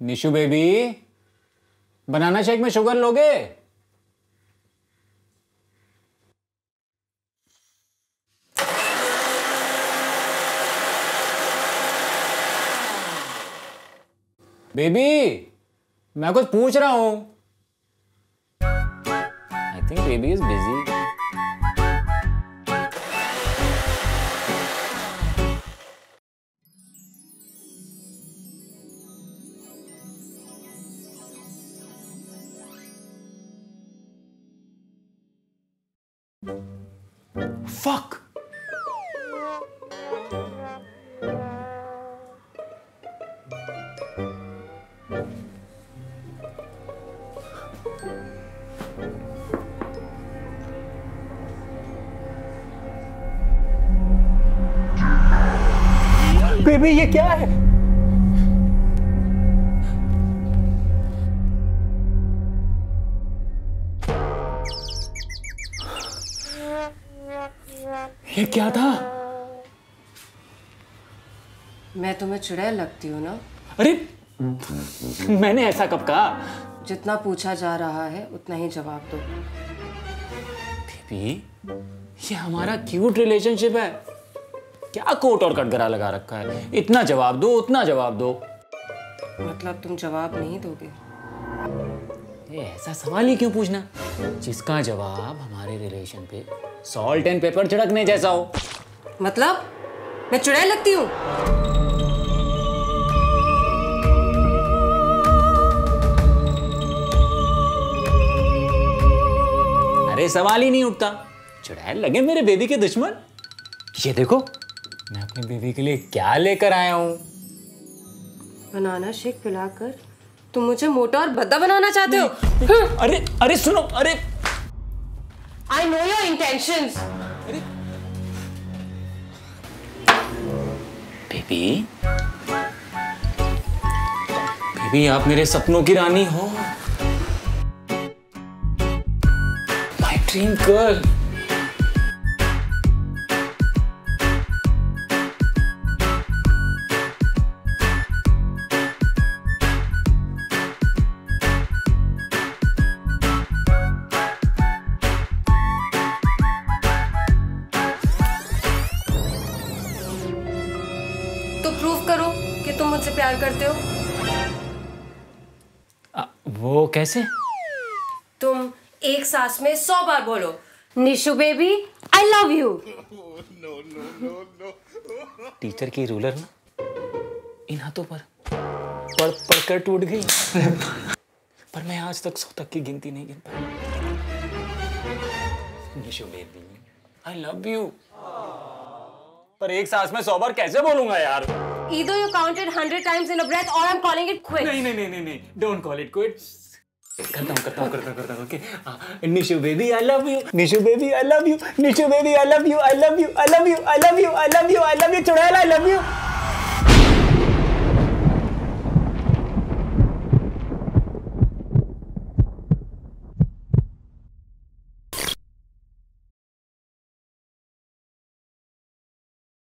Nishu baby, banana shake में sugar लोगे? Baby, मैं कुछ पूछ रहा हूं। I think baby is busy. Fuck! Baby ये क्या है? ये क्या था? मैं तुम्हें चुड़ैल लगती हूँ ना? अरे मैंने ऐसा कब कहा? जितना पूछा जा रहा है उतना ही जवाब दो। बेबी, ये हमारा क्यूट रिलेशनशिप है। क्या कोट और कटघरा लगा रखा है? इतना जवाब दो, उतना जवाब दो। मतलब तुम जवाब नहीं दोगे? ये ऐसा सवाल ही क्यों पूछना जिसका जवाब हमारे रिलेशन पे सॉल्ट एंड पेपर छिड़कने जैसा हो। मतलब मैं चुड़ैल लगती हूँ? अरे सवाल ही नहीं उठता। चुड़ैल लगे मेरे बेबी के दुश्मन। ये देखो, मैं अपनी बेबी के लिए क्या लेकर आया हूँ। बनाना शेक पिलाकर तुम मुझे मोटा और भद्दा बनाना चाहते हो? अरे अरे सुनो, अरे I know your intentions. अरे बेबी, बेबी आप मेरे सपनों की रानी हो। My dream girl. तो प्रूव करो कि तुम मुझसे प्यार करते हो। वो कैसे? तुम एक सांस में 100 बार बोलो, Nishu baby I love you. Teacher की रूलर ना इन हाथों पर पढ़ पढ़कर टूट गई। पर मैं आज तक 100 तक की गिनती नहीं गिन पाया। Nishu baby I love you. पर एक सांस में 100 बार कैसे बोलूंगा यार? Either you counted 100 times in a breath or I'm calling it quits. नहीं, don't call it quits. करता हूँ, okay. Nishu baby I love you, Nishu baby I love you, Nishu baby I love you, I love you, I love you, I love you, I love you, I love you, चुड़ैल I love you.